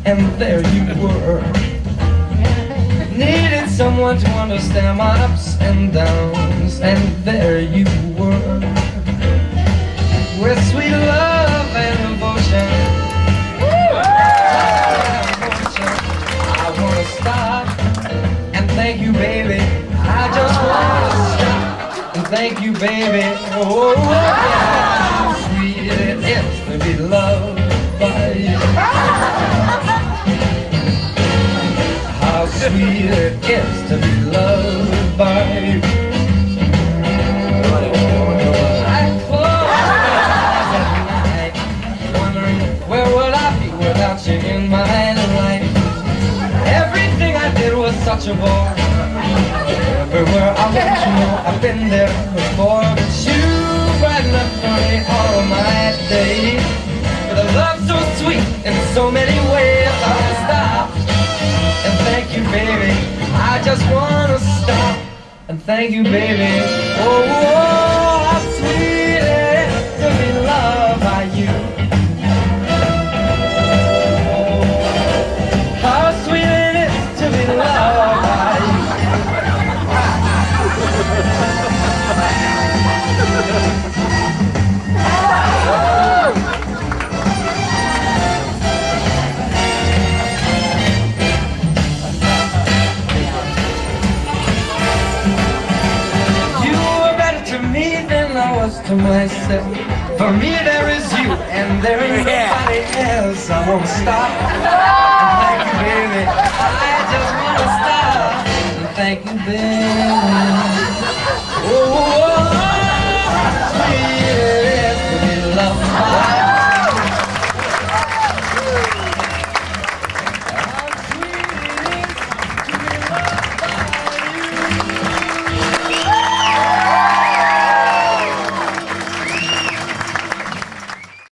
and there you were. Needed someone to understand my ups and downs, and there you were. With sweet love and devotion, I wanna stop and thank you, baby. I just wanna stop and thank you, baby. Oh, yeah. How sweet it is to be loved by you. How sweet it is to be loved by you. I close my eyes at night, wondering where would I be without you in my life. Everything I did was such a bore. Everywhere I went, you know I've been there before. But you brighten up for me all of my days. With a love so sweet in so many ways, I'll stop and thank you, baby. I just wanna stop and thank you, baby. Oh, oh, how sweet it is to be loved by you. How sweet it is to be loved by you. To myself, for me there is you and there is nobody else. I won't stop and thank you, baby. I just wanna stop and thank you, baby.